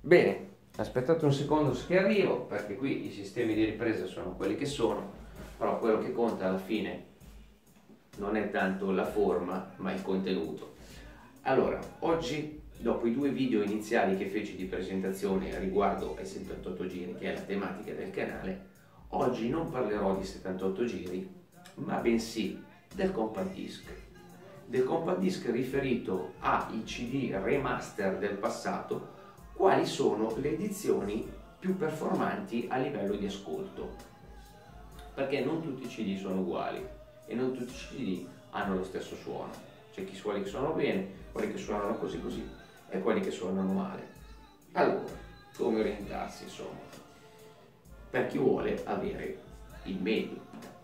Bene, aspettate un secondo che arrivo, perché qui i sistemi di ripresa sono quelli che sono, però quello che conta alla fine non è tanto la forma, ma il contenuto. Allora, oggi, dopo i due video iniziali che feci di presentazione riguardo ai 78 giri, che è la tematica del canale, oggi non parlerò di 78 giri, ma bensì del compact disc. Del compact disc riferito ai CD remaster del passato, quali sono le edizioni più performanti a livello di ascolto, perché non tutti i CD sono uguali e non tutti i CD hanno lo stesso suono. C'è chi suoni che suonano bene, quelli che suonano così così e quelli che suonano male. Allora, come orientarsi, insomma, per chi vuole avere il meglio.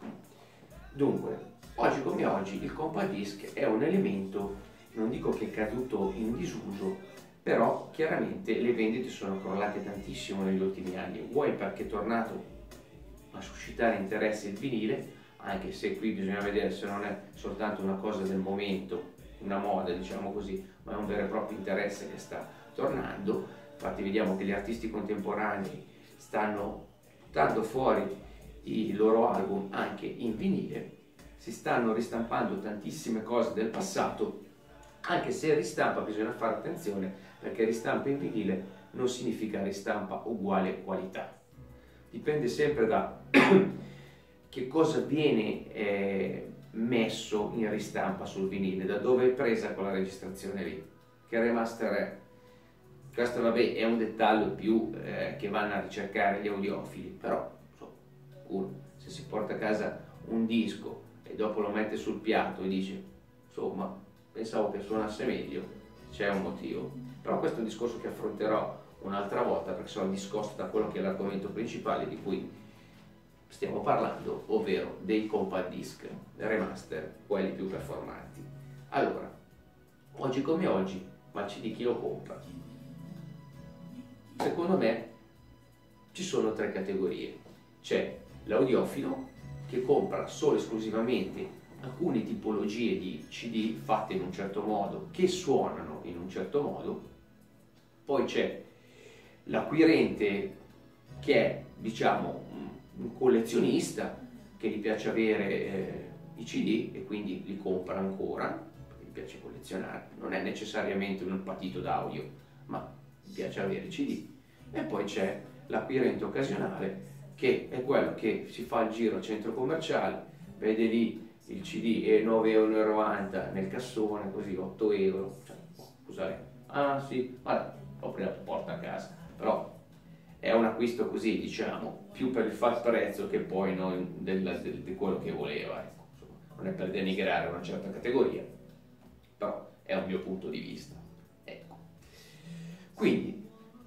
Dunque, oggi come oggi il compact disc è un elemento, non dico che è caduto in disuso, però chiaramente le vendite sono crollate tantissimo negli ultimi anni, vuoi perché è tornato a suscitare interesse il vinile, anche se qui bisogna vedere se non è soltanto una cosa del momento, una moda diciamo così, ma è un vero e proprio interesse che sta tornando. Infatti vediamo che gli artisti contemporanei stanno dando fuori i loro album anche in vinile, si stanno ristampando tantissime cose del passato, anche se ristampa bisogna fare attenzione, perché ristampa in vinile non significa ristampa uguale qualità. Dipende sempre da che cosa viene messo in ristampa sul vinile, da dove è presa quella registrazione lì, che remaster è. Questo vabbè è un dettaglio più che vanno a ricercare gli audiofili, però insomma, uno se si porta a casa un disco e dopo lo mette sul piatto e dice insomma pensavo che suonasse meglio, c'è un motivo. Però questo è un discorso che affronterò un'altra volta, perché sono discosto da quello che è l'argomento principale di cui stiamo parlando, ovvero dei compact disc remaster, quelli più performanti. Allora, oggi come oggi, ma CD chi lo compra? Secondo me ci sono tre categorie. C'è l'audiofilo che compra solo e esclusivamente alcune tipologie di CD fatte in un certo modo, che suonano in un certo modo. Poi c'è l'acquirente che è, diciamo, un collezionista che gli piace avere i CD e quindi li compra ancora, perché gli piace collezionare, non è necessariamente un patito d'audio, ma gli piace avere i CD. E poi c'è l'acquirente occasionale, che è quello che si fa il giro al centro commerciale, vede lì il CD è 9,90 € nel cassone, così 8 euro, cioè, scusate, ah sì, vabbè, ho preso la porta a casa, però è un acquisto così, diciamo, più per il far prezzo che poi non di quello che voleva, ecco. Insomma, non è per denigrare una certa categoria, però è un mio punto di vista, ecco. Quindi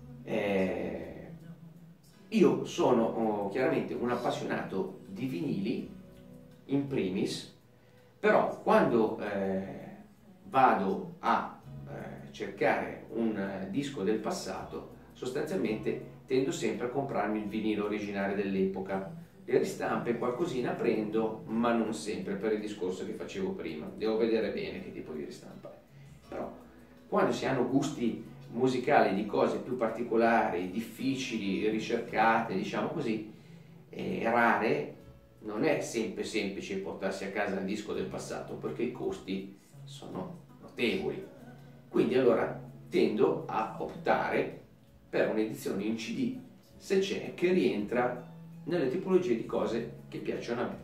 io sono chiaramente un appassionato di vinili in primis, però quando vado a cercare un disco del passato, sostanzialmente tendo sempre a comprarmi il vinile originale dell'epoca. Le ristampe qualcosina prendo, ma non sempre, per il discorso che facevo prima, devo vedere bene che tipo di ristampa è. Però quando si hanno gusti musicali di cose più particolari, difficili, ricercate, diciamo così, rare, non è sempre semplice portarsi a casa il disco del passato, perché i costi sono notevoli. Quindi allora tendo a optare per un'edizione in CD, se c'è, che rientra nelle tipologie di cose che piacciono a me,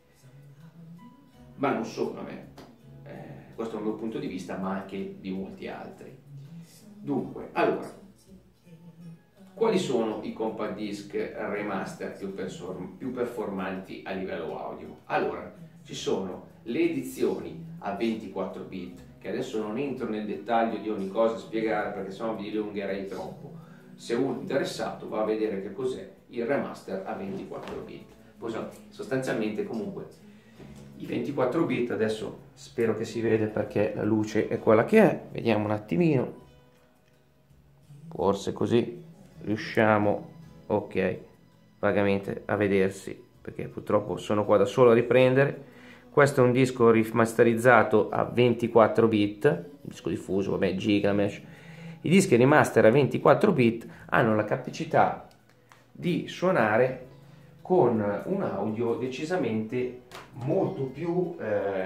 ma non solo a me, questo è il mio punto di vista, ma anche di molti altri. Dunque, allora, quali sono i compact disc remaster più performanti a livello audio? Allora, ci sono le edizioni a 24 bit, che adesso non entro nel dettaglio di ogni cosa a spiegare perché sennò vi dilungherei troppo. Se uno è interessato va a vedere che cos'è il remaster a 24 bit. Poi sostanzialmente comunque i 24 bit, adesso spero che si vede perché la luce è quella che è, vediamo un attimino, forse così riusciamo, ok, vagamente a vedersi, perché purtroppo sono qua da solo a riprendere. Questo è un disco rimasterizzato a 24 bit, un disco diffuso, vabbè, Gigamesh, I dischi remaster a 24 bit hanno la capacità di suonare con un audio decisamente molto più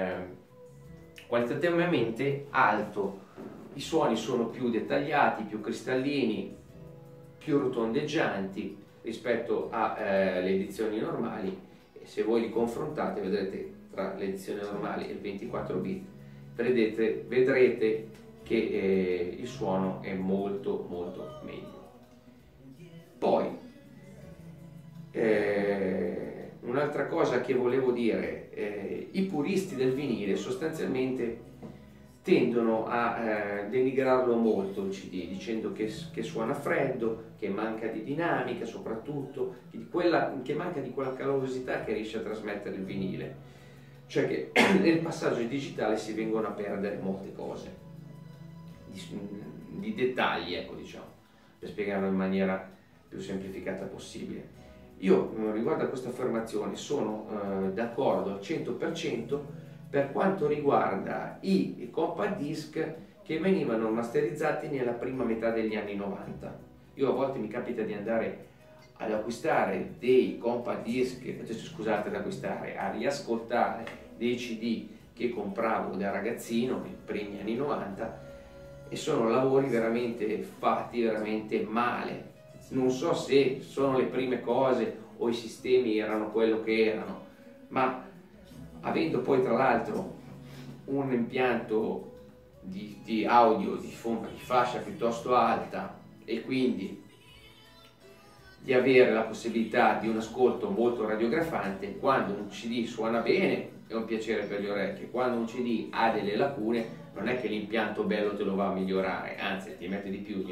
qualitativamente alto. I suoni sono più dettagliati, più cristallini, più rotondeggianti rispetto alle edizioni normali. E se voi li confrontate, vedrete tra l'edizione normale e il 24 bit, vedrete che il suono è molto meglio. Poi un'altra cosa che volevo dire, i puristi del vinile sostanzialmente tendono a denigrarlo molto il CD, dicendo che suona freddo, che manca di dinamica, soprattutto che manca di quella calorosità che riesce a trasmettere il vinile, cioè che nel passaggio digitale si vengono a perdere molte cose, di dettagli, ecco, diciamo, per spiegarlo in maniera più semplificata possibile. Io riguardo a questa affermazione sono d'accordo al 100% per quanto riguarda i compact disc che venivano masterizzati nella prima metà degli anni 90. Io a volte mi capita di andare ad acquistare dei compact disc, scusate, a riascoltare dei CD che compravo da ragazzino nei primi anni 90, e sono lavori veramente fatti veramente male. Non so se sono le prime cose o i sistemi erano quello che erano, ma avendo poi tra l'altro un impianto di audio di fascia piuttosto alta e quindi di avere la possibilità di un ascolto molto radiografante, quando un CD suona bene è un piacere per le orecchie, quando un CD ha delle lacune non è che l'impianto bello te lo va a migliorare, anzi ti mette di più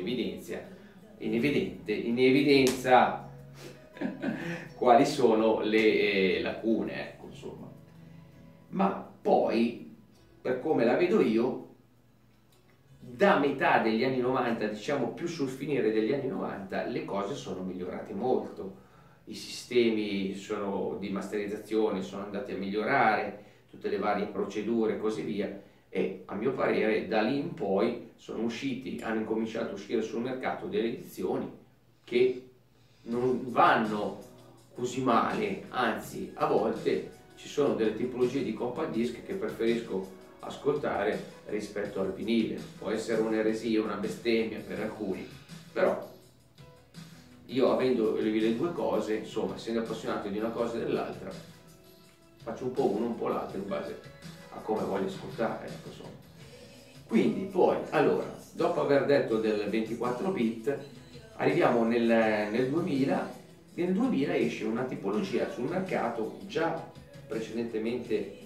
in evidenza quali sono le lacune, ecco, insomma. Ma poi, per come la vedo io, da metà degli anni 90, diciamo più sul finire degli anni 90, le cose sono migliorate molto. I sistemi di masterizzazione sono andati a migliorare, tutte le varie procedure e così via, e a mio parere da lì in poi hanno incominciato a uscire sul mercato delle edizioni che non vanno così male, anzi a volte ci sono delle tipologie di compact disc che preferisco ascoltare rispetto al vinile. Può essere un'eresia, una bestemmia per alcuni, però io, avendo le due cose, insomma, essendo appassionato di una cosa e dell'altra, faccio un po' uno, un po' l'altro in base a come voglio ascoltare, ecco, insomma. Quindi poi, allora, dopo aver detto del 24 bit, arriviamo nel 2000. Nel 2000 esce una tipologia sul mercato già precedentemente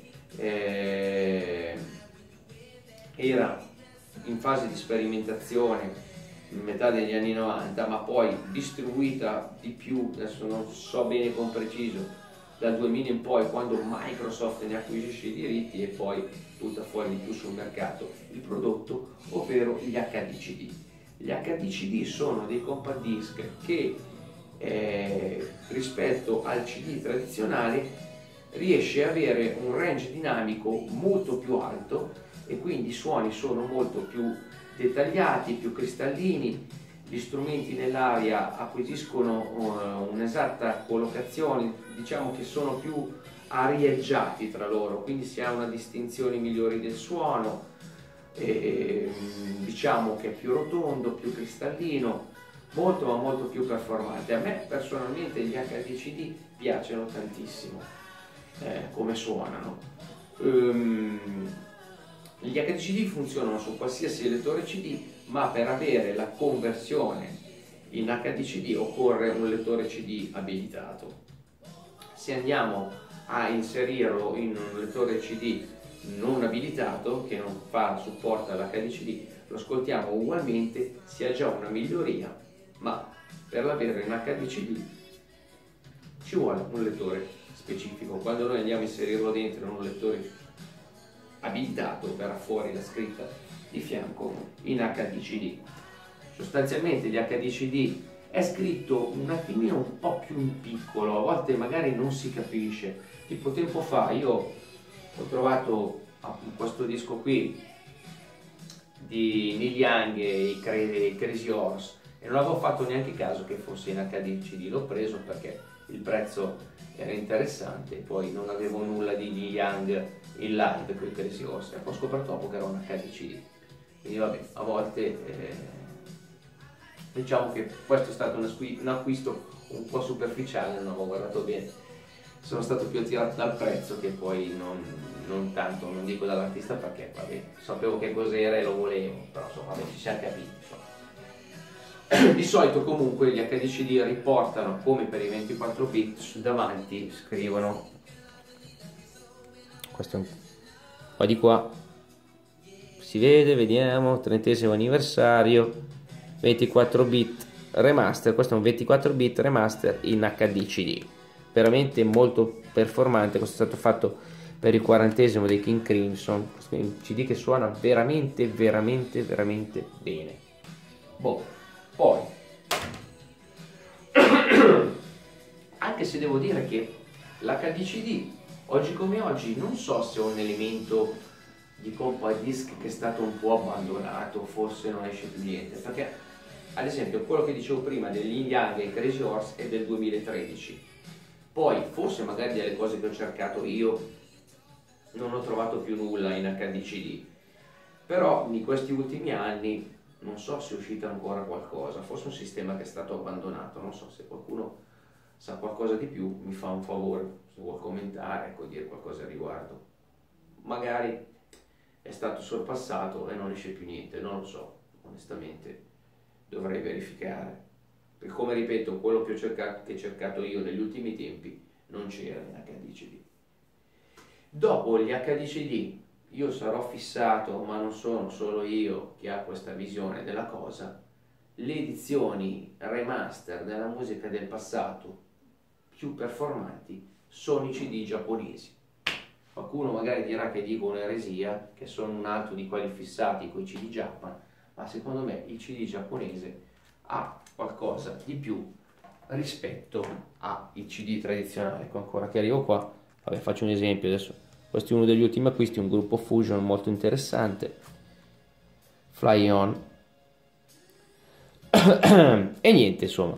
era in fase di sperimentazione in metà degli anni 90, ma poi distribuita di più, adesso non so bene con preciso, dal 2000 in poi, quando Microsoft ne acquisisce i diritti, e poi butta fuori di più sul mercato il prodotto, ovvero gli HDCD. Gli HDCD sono dei compact disc che rispetto al CD tradizionale riesce ad avere un range dinamico molto più alto, e quindi i suoni sono molto più dettagliati, più cristallini, gli strumenti nell'aria acquisiscono un'esatta collocazione, diciamo che sono più arieggiati tra loro, quindi si ha una distinzione migliore del suono, diciamo che è più rotondo, più cristallino, molto ma molto più performante. A me personalmente gli HDCD piacciono tantissimo come suonano. Gli HDCD funzionano su qualsiasi lettore CD, ma per avere la conversione in HDCD occorre un lettore CD abilitato. Se andiamo a inserirlo in un lettore CD non abilitato, che non supporta l'HDCD, lo ascoltiamo ugualmente, si ha già una miglioria, ma per l'avere in HDCD ci vuole un lettore specifico. Quando noi andiamo a inserirlo dentro in un lettore abilitato, verrà fuori la scritta di fianco in HDCD. Sostanzialmente gli HDCD è scritto un attimino un po' più in piccolo, a volte magari non si capisce. Tipo tempo fa io ho trovato questo disco qui di Neil Young e i Crazy Horse, e non avevo fatto neanche caso che fosse in HD CD. L'ho preso perché il prezzo era interessante, poi non avevo nulla di Neil Young in live con i Crazy Horse, e poi ho scoperto dopo che era un HD CD. Quindi vabbè, a volte diciamo che questo è stato un acquisto un po' superficiale, non avevo guardato bene, sono stato più attirato dal prezzo che poi non tanto, non dico dall'artista, perché vabbè, sapevo che cos'era e lo volevo, però insomma vabbè, ci siamo capiti, insomma. Di solito comunque gli HDCD riportano, come per i 24 bit, davanti scrivono, questo è un po' di qua, si vede, vediamo, 30° anniversario, 24 bit remaster, questo è un 24 bit remaster in HD CD, veramente molto performante. Questo è stato fatto per il 40° dei King Crimson, questo è un CD che suona veramente bene. Boh, poi anche se devo dire che l'HD CD oggi come oggi non so se è un elemento di compact disc che è stato un po' abbandonato, forse non esce più niente, perché ad esempio quello che dicevo prima degli Young e Crazy Horse è del 2013, poi forse magari delle cose che ho cercato io non ho trovato più nulla in HD CD, però in questi ultimi anni non so se è uscito ancora qualcosa, forse un sistema che è stato abbandonato, non so se qualcuno sa qualcosa di più, mi fa un favore, se vuol commentare, ecco, dire qualcosa al riguardo. Magari è stato sorpassato e non esce più niente, non lo so, onestamente dovrei verificare, perché come ripeto, quello che ho cercato io negli ultimi tempi non c'era in HDCD. Dopo gli HDCD io sarò fissato, ma non sono solo io che ha questa visione della cosa, le edizioni remaster della musica del passato più performanti sono i CD giapponesi. Qualcuno magari dirà che dico un'eresia, che sono un altro di quelli fissati con i CD Japan, ma secondo me il CD giapponese ha qualcosa di più rispetto al CD tradizionale. Ecco, ancora che arrivo qua, vabbè, faccio un esempio adesso. Questo è uno degli ultimi acquisti, un gruppo Fusion molto interessante, Fly On. E niente, insomma,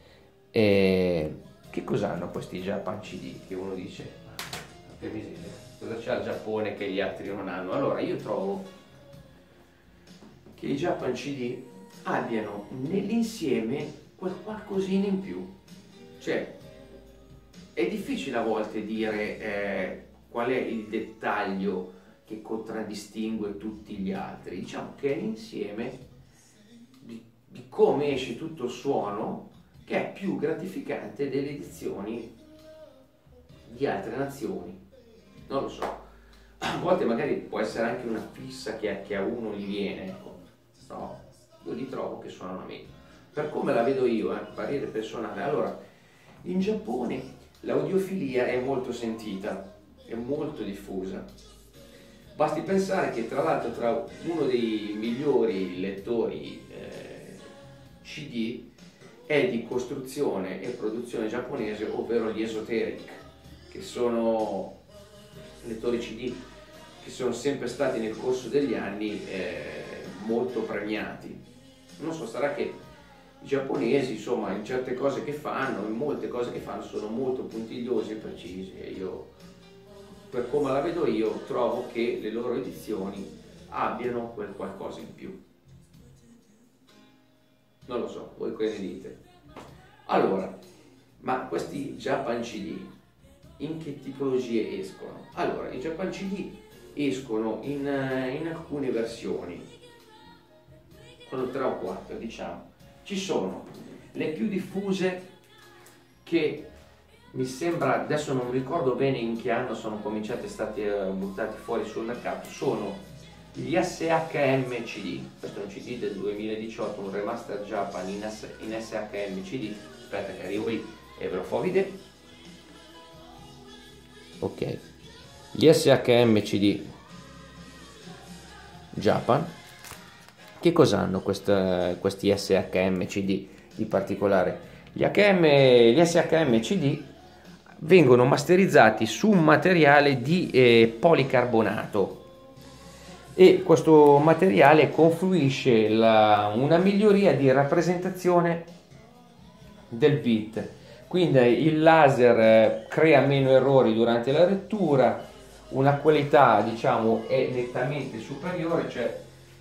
che cos'hanno questi Japan CD che uno dice, che miseria, cosa c'ha il Giappone che gli altri non hanno? Allora io trovo che i Japan CD abbiano nell'insieme quel qualcosina in più, cioè è difficile a volte dire qual è il dettaglio che contraddistingue tutti gli altri. Diciamo che è l'insieme di come esce tutto il suono che è più gratificante delle edizioni di altre nazioni. Non lo so, a volte magari può essere anche una fissa che a uno gli viene, ecco. No, io li trovo che suonano meglio, per come la vedo io, parere personale. Allora, in Giappone l'audiofilia è molto sentita, è molto diffusa. Basti pensare che tra l'altro tra uno dei migliori lettori CD è di costruzione e produzione giapponese, ovvero gli Esoteric, che sono lettori CD che sono sempre stati nel corso degli anni molto premiati. Non so, sarà che i giapponesi, insomma, in certe cose che fanno, in molte cose che fanno, sono molto puntigliosi e precisi, e io, per come la vedo io, trovo che le loro edizioni abbiano quel qualcosa in più. Non lo so, voi che ne dite? Allora, ma questi Japan CD in che tipologie escono? Allora, i Japan CD escono in alcune versioni, sono 3 o 4 diciamo. Ci sono le più diffuse che mi sembra, adesso non ricordo bene in che anno sono cominciati, stati buttati fuori sul mercato, sono gli SHM CD. Questo è un CD del 2018, un remaster Japan in SHM CD. Aspetta che arrivo lì e ve lo fa vedere. Ok, gli SHM CD Japan, che cosa hanno questi SHM CD di particolare? Gli SHM CD vengono masterizzati su un materiale di policarbonato. e questo materiale confluisce una miglioria di rappresentazione del bit, quindi il laser crea meno errori durante la lettura, una qualità diciamo è nettamente superiore, cioè,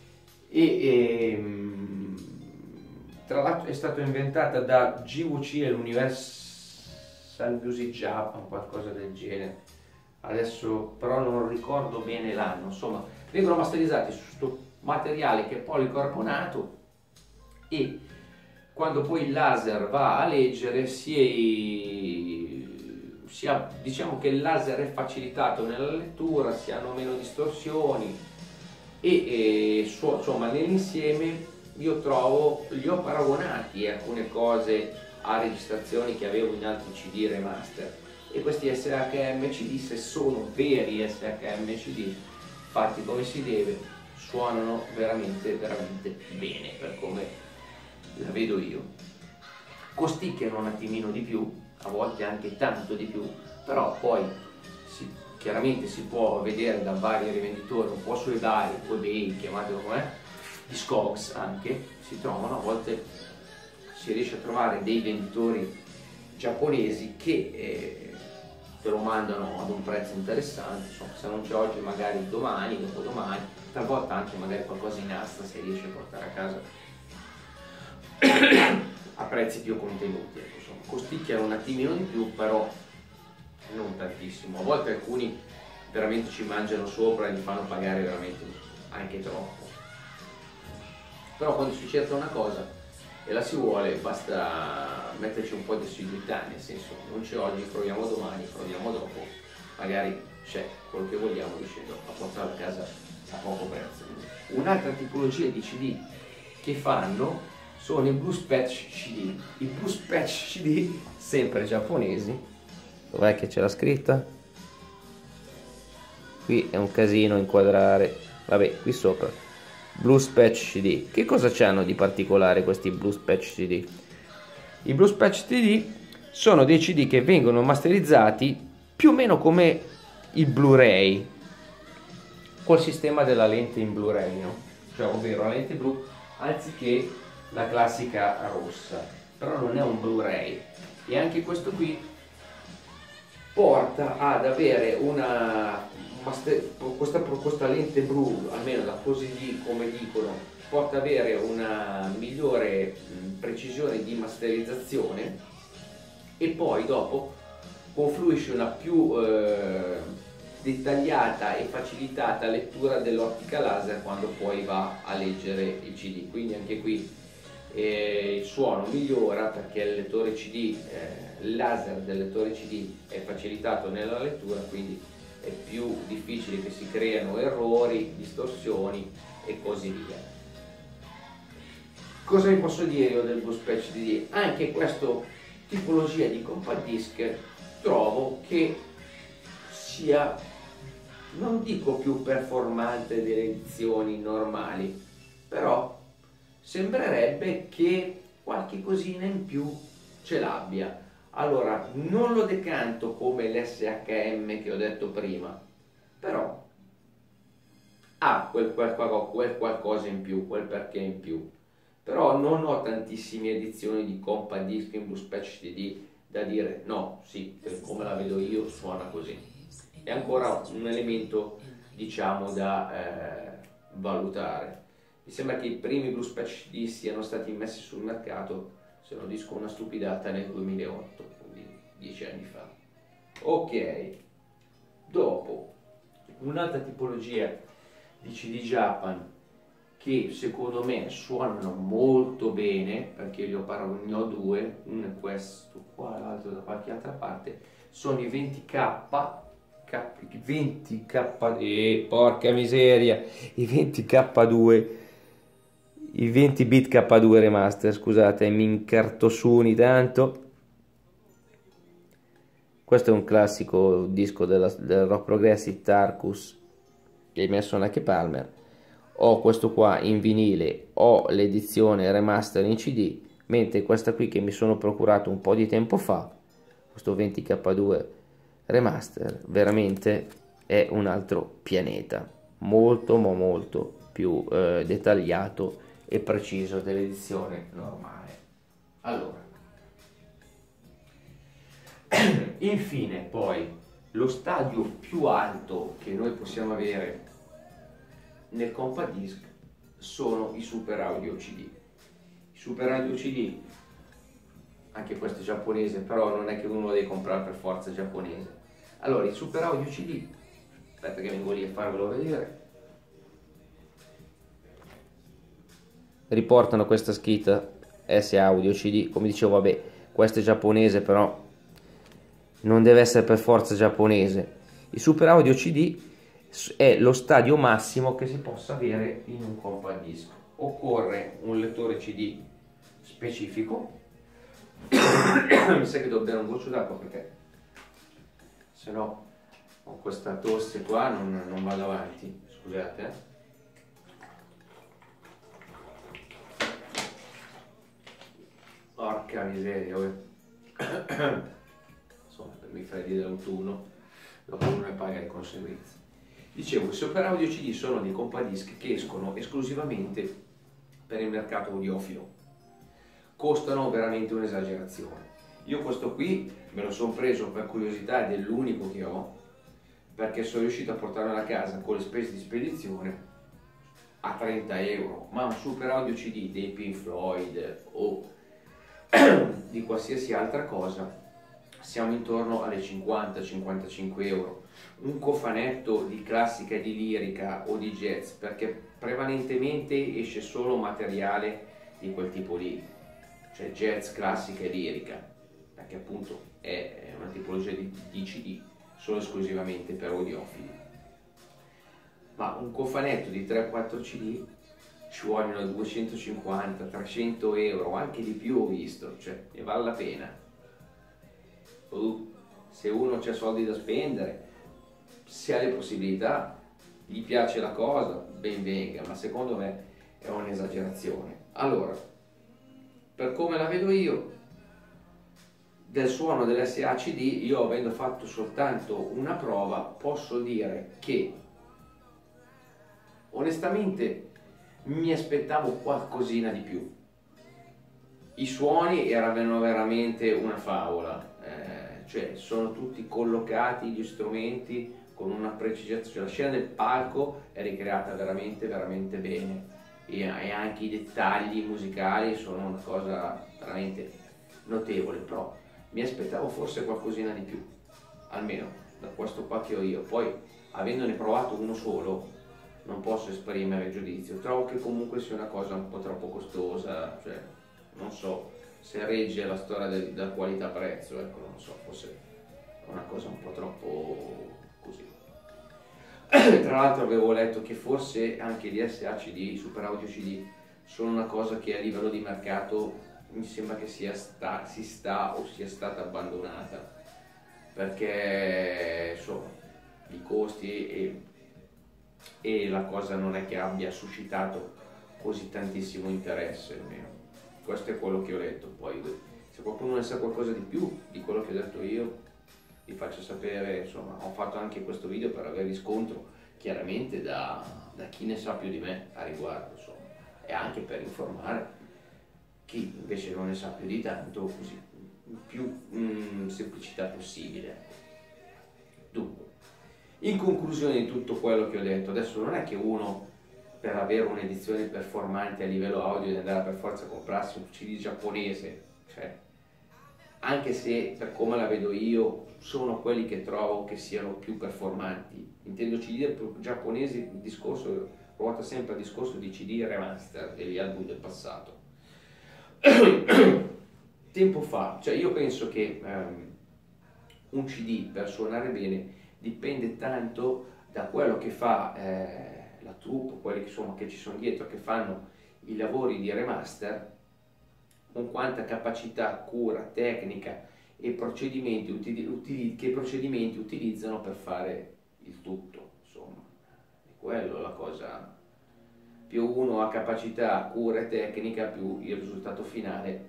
tra l'altro è stata inventata da GVC e l'Universal Music Japan, qualcosa del genere, adesso però non ricordo bene l'anno. Insomma, vengono masterizzati su questo materiale che è policarbonato e quando poi il laser va a leggere diciamo che il laser è facilitato nella lettura, si hanno meno distorsioni insomma nell'insieme io trovo, li ho paragonati alcune cose a registrazioni che avevo in altri CD remaster, e questi SHM CD, se sono veri SHM CD fatti come si deve, suonano veramente veramente bene per come la vedo io. Costicchiano un attimino di più, a volte anche tanto di più, però poi chiaramente si può vedere da vari rivenditori, un po' su eBay, chiamatelo com'è, Discogs anche, si trovano, a volte si riesce a trovare dei venditori giapponesi che te lo mandano ad un prezzo interessante, insomma, se non c'è oggi magari domani, dopodomani, talvolta anche magari qualcosa in asta se riesce a portare a casa a prezzi più contenuti, ecco, insomma, costicchiano un attimino di più, però non tantissimo. A volte alcuni veramente ci mangiano sopra e li fanno pagare veramente anche troppo. Però quando si cerca una cosa e la si vuole, basta metterci un po' di assiduità, nel senso, non c'è oggi, proviamo domani, proviamo dopo, magari c'è quello che vogliamo, riuscendo a portarlo a casa a poco prezzo. Un'altra tipologia di CD che fanno sono i Blues Patch CD. I Blues Patch CD, sempre giapponesi. Dov'è che c'è la scritta? Qui è un casino inquadrare. Vabbè, qui sopra. Blues Patch CD. Che cosa c'hanno di particolare questi Blues Patch CD? I Blues Patch CD sono dei CD che vengono masterizzati più o meno come il Blu-ray, col sistema della lente in Blu-ray, no? Cioè, ovvero la lente blu anziché la classica rossa, però non è un Blu-ray, e anche questo qui porta ad avere questa lente blu, almeno da così come dicono, porta ad avere una migliore precisione di masterizzazione, e poi dopo confluisce una più dettagliata e facilitata lettura dell'ottica laser quando poi va a leggere il CD. Quindi anche qui il suono migliora perché il lettore CD, il laser del lettore CD è facilitato nella lettura, quindi è più difficile che si creino errori, distorsioni e così via. Cosa vi posso dire io del Blues Patch CD? Anche questa tipologia di compact disc trovo che sia, non dico più performante delle edizioni normali, però sembrerebbe che qualche cosina in più ce l'abbia. Allora, non lo decanto come l'SHM che ho detto prima, però ha quel qualcosa in più, quel perché in più. Però non ho tantissime edizioni di compact disc in Blues Patch CD da dire no, sì, come la vedo io suona così. È ancora un elemento, diciamo, da valutare. Mi sembra che i primi Blues Patch CD siano stati messi sul mercato, se non dico una stupidata, nel 2008, quindi 10 anni fa. Ok, dopo un'altra tipologia di CD Japan che secondo me suonano molto bene, perché io ne ho due, uno è questo qua, l'altro da qualche altra parte, sono i 20K, porca miseria, i 20K2, i 20 bit K2 remaster, scusate, mi incartosuni tanto. Questo è un classico disco del rock progressive Tarkus che hai messo anche Palmer. Ho questo qua in vinile, ho l'edizione remaster in CD, mentre questa qui che mi sono procurato un po' di tempo fa, questo 20K2 remaster, veramente è un altro pianeta. molto ma molto più dettagliato e preciso dell'edizione normale. Allora, infine poi lo stadio più alto che noi possiamo avere nel compact disc sono i super audio CD. I super audio CD, anche questo è giapponese, però non è che uno lo deve comprare per forza giapponese. Allora, i super audio CD, aspetta che vengo lì a farvelo vedere. Riportano questa scritta S Audio CD, come dicevo, vabbè, questo è giapponese, però non deve essere per forza giapponese. Il Super Audio CD è lo stadio massimo che si possa avere in un compact disc. Occorre un lettore CD specifico. Mi sa che devo bere un goccio d'acqua perché se no ho questa tosse qua, non vado avanti. Scusate. Porca miseria, insomma, per i freddi dell'autunno, dopo uno ne paga le conseguenze. Dicevo, i super audio CD sono dei compact disc che escono esclusivamente per il mercato audiofilo. Costano veramente un'esagerazione. Io questo qui me lo sono preso per curiosità ed è l'unico che ho, perché sono riuscito a portarlo a casa con le spese di spedizione a 30 euro, ma un super audio CD dei Pink Floyd o di qualsiasi altra cosa siamo intorno alle 50-55 euro. Un cofanetto di classica, di lirica o di jazz, perché prevalentemente esce solo materiale di quel tipo lì, cioè jazz, classica e lirica, perché appunto è una tipologia di CD solo esclusivamente per audiofili. Ma un cofanetto di 3-4 CD ci vogliono 250-300 euro, anche di più ho visto, cioè ne vale la pena. Se uno c'ha soldi da spendere, se ha le possibilità, gli piace la cosa, ben venga, ma secondo me è un'esagerazione. Allora, per come la vedo io, del suono dell'SACD, io avendo fatto soltanto una prova, posso dire che onestamente mi aspettavo qualcosina di più. I suoni erano veramente una favola, cioè sono tutti collocati gli strumenti con una precisazione. La scena del palco è ricreata veramente veramente bene e anche i dettagli musicali sono una cosa veramente notevole, però mi aspettavo forse qualcosina di più, almeno da questo qua che ho io. Poi avendone provato uno solo non posso esprimere giudizio, trovo che comunque sia una cosa un po' troppo costosa, cioè non so se regge la storia della qualità-prezzo, ecco, non so, forse è una cosa un po' troppo così. Tra l'altro avevo letto che forse anche gli SACD, i Super Audio CD, sono una cosa che a livello di mercato mi sembra che sia stata abbandonata, perché insomma i costi e la cosa non è che abbia suscitato così tantissimo interesse, almeno. Questo è quello che ho letto. Poi se qualcuno ne sa qualcosa di più di quello che ho detto io, vi faccio sapere. Insomma, ho fatto anche questo video per avere riscontro chiaramente da chi ne sa più di me a riguardo, insomma, e anche per informare chi invece non ne sa più di tanto, così più semplicità possibile. Dunque, in conclusione di tutto quello che ho detto, adesso non è che uno per avere un'edizione performante a livello audio deve andare per forza a comprarsi un CD giapponese, cioè, anche se per come la vedo io sono quelli che trovo che siano più performanti. Intendo CD giapponesi, il discorso ruota sempre al discorso di CD remaster degli album del passato. Tempo fa, cioè io penso che un CD per suonare bene dipende tanto da quello che fa la troupe, quelli che, insomma, che ci sono dietro, che fanno i lavori di remaster, con quanta capacità, cura, tecnica e procedimenti, che procedimenti utilizzano per fare il tutto. Insomma, è quello la cosa. Più uno ha capacità, cura e tecnica, più il risultato finale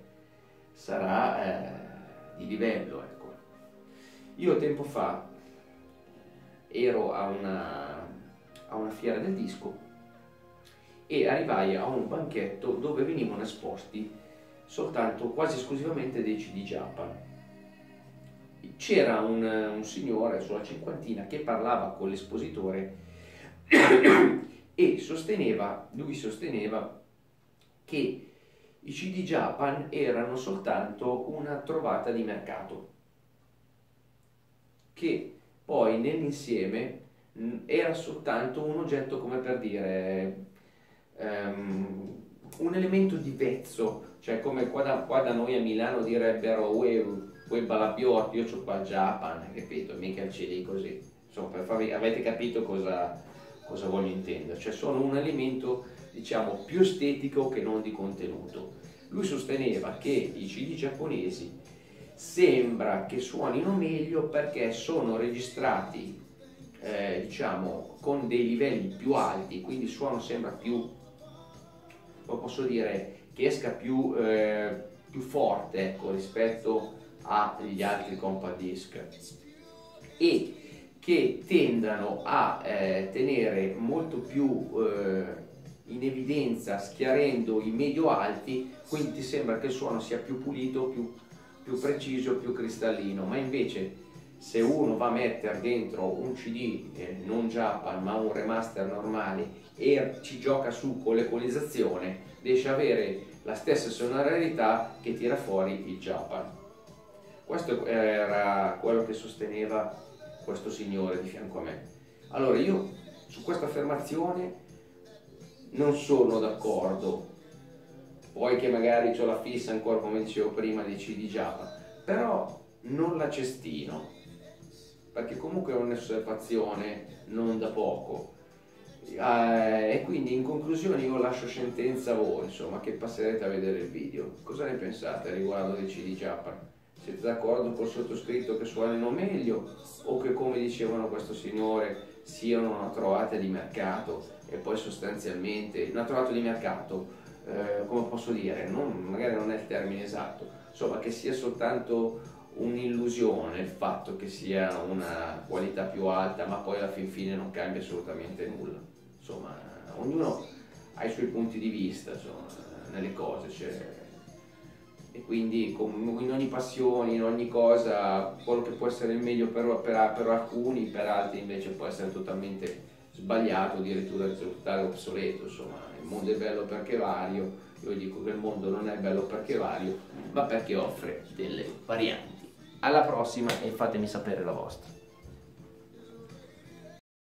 sarà di livello, ecco. Io tempo fa ero a a una fiera del disco e arrivai a un banchetto dove venivano esposti soltanto, quasi esclusivamente, dei CD Japan. C'era un signore sulla cinquantina che parlava con l'espositore e lui sosteneva che i CD Japan erano soltanto una trovata di mercato, che poi nell'insieme era soltanto un oggetto, come per dire, un elemento di vezzo, cioè come qua da noi a Milano direbbero uè balabiot, io c'ho qua il Japan, capito? Mica il CD così. Insomma, per farvi, avete capito cosa voglio intendere, cioè sono un elemento, diciamo, più estetico che non di contenuto. Lui sosteneva che i CD giapponesi sembra che suonino meglio perché sono registrati diciamo con dei livelli più alti, quindi il suono sembra più, come posso dire, che esca più forte, ecco, rispetto agli altri compact disc, e che tendano a tenere molto più in evidenza, schiarendo i medio alti, quindi ti sembra che il suono sia più pulito, più preciso, più cristallino. Ma invece se uno va a mettere dentro un CD non Japan ma un remaster normale e ci gioca su con l'equalizzazione, riesce a avere la stessa sonorità che tira fuori il Japan. Questo era quello che sosteneva questo signore di fianco a me. Allora io su questa affermazione non sono d'accordo, poi che magari ho la fissa ancora, come dicevo prima, dei CD Japan, però non la cestino, perché comunque è un'osservazione non da poco, e quindi in conclusione io lascio sentenza a voi, insomma, che passerete a vedere il video. Cosa ne pensate riguardo dei CD Japan? Siete d'accordo col sottoscritto che suonino meglio, o che, come dicevano questo signore, siano una trovata di mercato e poi sostanzialmente una trovata di mercato, come posso dire, magari non è il termine esatto, insomma, che sia soltanto un'illusione il fatto che sia una qualità più alta, ma poi alla fin fine non cambia assolutamente nulla. Insomma, ognuno ha i suoi punti di vista, insomma, nelle cose, cioè, e quindi in ogni passione, in ogni cosa, quello che può essere il meglio per alcuni, per altri invece può essere totalmente sbagliato, addirittura risultare obsoleto. Insomma, il mondo è bello perché vario. Io dico che il mondo non è bello perché vario, ma perché offre delle varianti. Alla prossima e fatemi sapere la vostra.